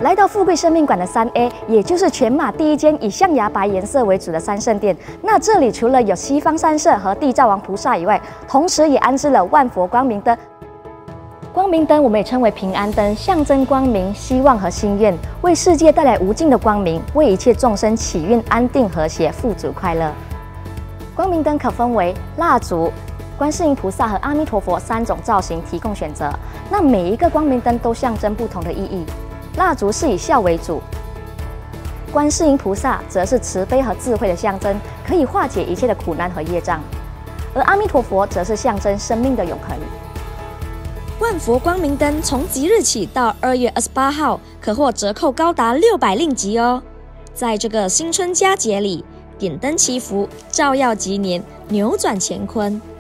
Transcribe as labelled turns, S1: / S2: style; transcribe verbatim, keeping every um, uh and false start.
S1: 来到富贵生命馆的三 A， 也就是全马第一间以象牙白颜色为主的三圣殿。那这里除了有西方三圣和地藏王菩萨以外，同时也安置了万佛光明灯。光明灯我们也称为平安灯，象征光明、希望和心愿，为世界带来无尽的光明，为一切众生祈愿安定、和谐、富足、快乐。光明灯可分为蜡烛、观世音菩萨和阿弥陀佛三种造型提供选择。那每一个光明灯都象征不同的意义。蜡烛是以笑为主，观世音菩萨则是慈悲和智慧的象征，可以化解一切的苦难和业障；而阿弥陀佛则是象征生命的永恒。
S2: 万佛光明灯从即日起到二月二十八号，可获折扣高达六百令吉哦！在这个新春佳节里，点灯祈福，照耀吉年，扭转乾坤。